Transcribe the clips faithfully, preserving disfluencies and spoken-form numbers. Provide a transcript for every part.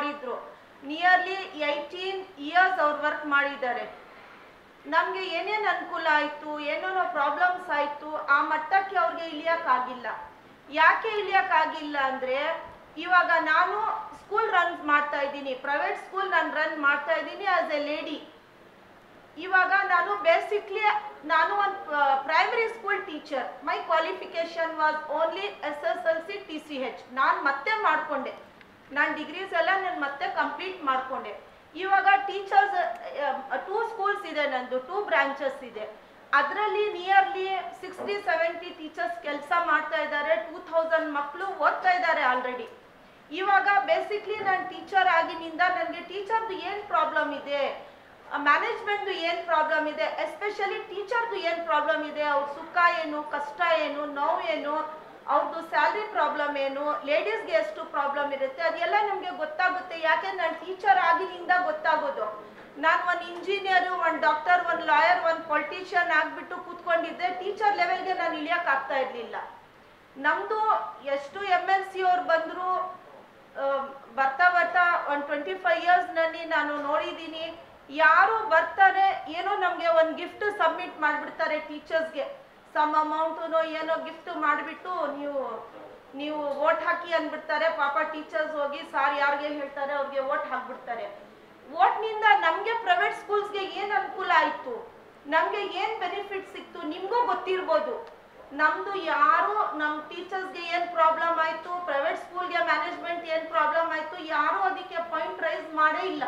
ಮಾಡಿದ್ರು. Nearly eighteen years ಅವ್ರು work ಮಾಡಿದ್ದಾರೆ. ನಮಗೆ ಏನೇನು ಅನುಕೂಲ ಆಯಿತು, ಏನೇನೋ ಪ್ರಾಬ್ಲಮ್ಸ್ ಆಯಿತು, ಆ ಮಟ್ಟಕ್ಕೆ ಅವ್ರಿಗೆ ಇಳಿಯೋಕ್ಕಾಗಿಲ್ಲ. ಯಾಕೆ ಇಳಿಯೋಕ್ಕಾಗಿಲ್ಲ ಅಂದರೆ, ಇವಾಗ ನಾನು ಸ್ಕೂಲ್ ರನ್ ಮಾಡ್ತಾ ಇದ್ದೀನಿ, ಪ್ರೈವೇಟ್ ಸ್ಕೂಲ್ ನಾನು ರನ್ ಮಾಡ್ತಾ ಇದ್ದೀನಿ ಆಸ್ ಎ ಲೇಡಿ. ಇವಾಗ ನಾನು ಬೇಸಿಕ್ಲಿ ನಾನು ಒಂದು primary school teacher. My qualification was only S S L C T C H. ನಾನು ಮತ್ತೆ ಮಾಡಿಕೊಂಡೆ, ನಾನು ಡಿಗ್ರೀಸ್ ಎಲ್ಲ ನಾನು ಮತ್ತೆ ಕಂಪ್ಲೀಟ್ ಮಾಡಿಕೊಂಡೆ. ಇವಾಗ ಟೀಚರ್ಸ್ ಟೂ ಸ್ಕೂಲ್ಸ್ ಇದೆ, ನಂದು ಟೂ ಬ್ರಾಂಚಸ್ ಇದೆ. ಅದರಲ್ಲಿ ನಿಯರ್ಲಿ ಸಿಕ್ಸ್ಟಿ ಸೆವೆಂಟಿ ಟೀಚರ್ಸ್ ಕೆಲಸ ಮಾಡ್ತಾ ಇದ್ದಾರೆ. ಟೂ ಥೌಸಂಡ್ ಮಕ್ಕಳು ಓದ್ತಾ ಇದ್ದಾರೆ ಆಲ್ರೆಡಿ. ಇವಾಗ ಬೇಸಿಕ್ಲಿ ನಾನು ಟೀಚರ್ ಆಗಿನಿಂದ ನನಗೆ ಟೀಚರ್ದು ಏನು ಪ್ರಾಬ್ಲಮ್ ಇದೆ, ಮ್ಯಾನೇಜ್ಮೆಂಟ್ದು ಏನು ಪ್ರಾಬ್ಲಮ್ ಇದೆ, ಎಸ್ಪೆಷಲಿ ಟೀಚರ್ದು ಏನು ಪ್ರಾಬ್ಲಮ್ ಇದೆ, ಅವ್ರ ಸುಖ ಏನು, ಕಷ್ಟ ಏನು, ನೋವು ಏನು, ಅವ್ರದ್ದು ಸ್ಯಾಲ್ರಿ ಪ್ರಾಬ್ಲಮ್ ಏನು, ಲೇಡೀಸ್ಗೆ ಎಷ್ಟು ಪ್ರಾಬ್ಲಮ್ ಇರುತ್ತೆ, ಅದೆಲ್ಲ ನಮಗೆ ಗೊತ್ತಾಗುತ್ತೆ. ಯಾಕೆ ನಾನು ಟೀಚರ್ ಆಗಿನಿಂದ ಗೊತ್ತಾಗೋದು. ನಾನು ಒಂದು ಇಂಜಿನಿಯರು, ಒಂದು ಡಾಕ್ಟರ್, ಒಂದು ಲಾಯರ್, ಒಂದು ಪೊಲಿಟಿಷಿಯನ್ ಆಗಿಬಿಟ್ಟು ಕೂತ್ಕೊಂಡಿದ್ದೆ, ಟೀಚರ್ ಲೆವೆಲ್ಗೆ ನಾನು ಇಳಿಯೋಕ್ಕಾಗ್ತಾ ಇರಲಿಲ್ಲ. ನಮ್ಮದು ಎಷ್ಟು ಎಮ್ ಎಲ್ ಸಿ ಅವ್ರು ಬಂದರು, ಬರ್ತಾ ಬರ್ತಾ ಒಂದು ಟ್ವೆಂಟಿ ಫೈವ್ ಇಯರ್ಸ್ನಲ್ಲಿ ನಾನು ನೋಡಿದ್ದೀನಿ. ಯಾರು ಬರ್ತಾರೆ, ಏನೋ ನಮಗೆ ಒಂದು ಗಿಫ್ಟ್ ಸಬ್ಮಿಟ್ ಮಾಡಿಬಿಡ್ತಾರೆ ಟೀಚರ್ಸ್ಗೆ, ಸಮ್ ಅಮೌಂಟು ಏನೋ ಗಿಫ್ಟ್ ಮಾಡಿಬಿಟ್ಟು ನೀವು ನೀವು ವೋಟ್ ಹಾಕಿ ಅಂದ್ಬಿಡ್ತಾರೆ. ಪಾಪ ಟೀಚರ್ಸ್ ಹೋಗಿ ಸಾರ್ ಯಾರಿಗೆ ಹೇಳ್ತಾರೆ ಅವ್ರಿಗೆ ವೋಟ್ ಹಾಕ್ಬಿಡ್ತಾರೆ. ವೋಟ್ನಿಂದ ನಮಗೆ ಪ್ರೈವೇಟ್ ಸ್ಕೂಲ್ಸ್ಗೆ ಏನು ಅನುಕೂಲ ಆಯಿತು, ನಮಗೆ ಏನು ಬೆನಿಫಿಟ್ ಸಿಕ್ತು ನಿಮಗೂ ಗೊತ್ತಿರ್ಬೋದು. ನಮ್ಮದು ಯಾರು ನಮ್ಮ ಟೀಚರ್ಸ್ಗೆ ಏನು ಪ್ರಾಬ್ಲಮ್ ಆಯಿತು, ಪ್ರೈವೇಟ್ ಸ್ಕೂಲ್ಗೆ ಮ್ಯಾನೇಜ್ಮೆಂಟ್ ಏನು ಪ್ರಾಬ್ಲಮ್ ಆಯಿತು, ಯಾರೂ ಅದಕ್ಕೆ ಪಾಯಿಂಟ್ ರೈಸ್ ಮಾಡೇ ಇಲ್ಲ.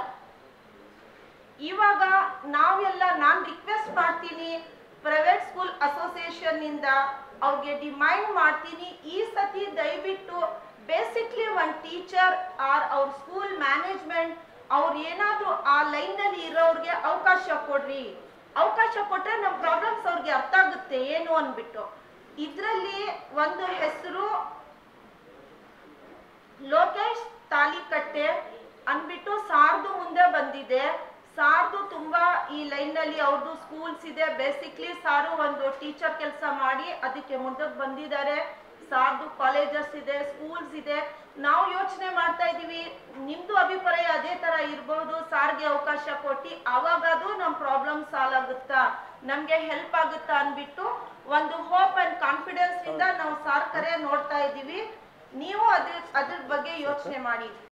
ಇವಾಗ ನಾವೆಲ್ಲ ನಾನು ರಿಕ್ವೆಸ್ಟ್ ಮಾಡ್ತೀನಿ ಪ್ರೈವೇಟ್ ಸ್ಕೂಲ್ ಅಸೋಸಿಯೇಷನ್ನಿಂದ, ಅವ್ರಿಗೆ ಡಿಮೈಂಡ್ ಮಾಡ್ತೀನಿ, ಈ ಸತಿ ದಯವಿಟ್ಟು ಬೇಸಿಕ್ಲಿ ಒಂದು ಟೀಚರ್ ಆರ್ ಅವ್ರ ಸ್ಕೂಲ್ ಮ್ಯಾನೇಜ್ಮೆಂಟ್ ಅವ್ರು ಏನಾದರೂ ಆ ಲೈನ್ನಲ್ಲಿ ಇರೋರಿಗೆ ಅವಕಾಶ ಕೊಡ್ರಿ. ಅವಕಾಶ ಕೊಟ್ಟರೆ ನಮ್ಮ ಪ್ರಾಬ್ಲಮ್ಸ್ ಅವ್ರಿಗೆ ಅರ್ಥ ಆಗುತ್ತೆ ಏನು ಅಂದ್ಬಿಟ್ಟು. ಇದರಲ್ಲಿ ಒಂದು ಹೆಸರು ಲೋಕೇಶ್ ತಾಲಿಕಟ್ಟೆ ಅಂದ್ಬಿಟ್ಟು ಸಾರ್ದು ಮುಂದೆ ಬಂದಿದೆ. ಸಾರ್ದು ತುಂಬ ಈ ಲೈನ್ನಲ್ಲಿ ಅವ್ರದ್ದು ಸ್ಕೂಲ್ಸ್ ಇದೆ. ಬೇಸಿಕ್ಲಿ ಸಾರು ಒಂದು ಟೀಚರ್ ಕೆಲಸ ಮಾಡಿ ಅದಕ್ಕೆ ಮುಂದಕ್ಕೆ ಬಂದಿದ್ದಾರೆ. ಸಾರ್ದು ಕಾಲೇಜಸ್ ಇದೆ, ಸ್ಕೂಲ್ಸ್ ಇದೆ. ನಾವು ಯೋಚನೆ ಮಾಡ್ತಾ ಇದ್ದೀವಿ ನಿಮ್ಮದು ಅಭಿಪ್ರಾಯ ಅದೇ ಥರ ಇರ್ಬೋದು, ಸಾರ್ಗೆ ಅವಕಾಶ ಕೊಟ್ಟು ಆವಾಗದು ನಮ್ಮ ಪ್ರಾಬ್ಲಮ್ ಸಾಲ್ವ್ ಆಗುತ್ತಾ, ನಮಗೆ ಹೆಲ್ಪ್ ಆಗುತ್ತಾ ಅಂದ್ಬಿಟ್ಟು ಒಂದು ಹೋಪ್ ಆ್ಯಂಡ್ ಕಾನ್ಫಿಡೆನ್ಸ್ ಇಂದ ನಾವು ಸಾರ್ ಕರೆ ನೋಡ್ತಾ ಇದ್ದೀವಿ. ನೀವು ಅದ್ರ ಅದ್ರ ಬಗ್ಗೆ ಯೋಚನೆ ಮಾಡಿ.